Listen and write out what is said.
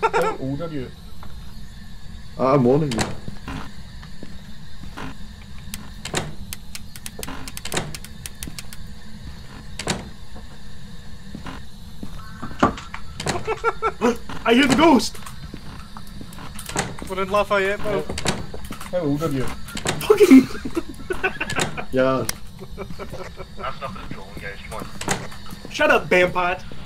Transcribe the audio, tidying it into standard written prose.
How old are you? I'm warning you. I hear the ghost! We're in Lafayette, bro. How old are you? Fucking. Yeah. That's nothing to draw, guys. Come on. Shut up, Bampot!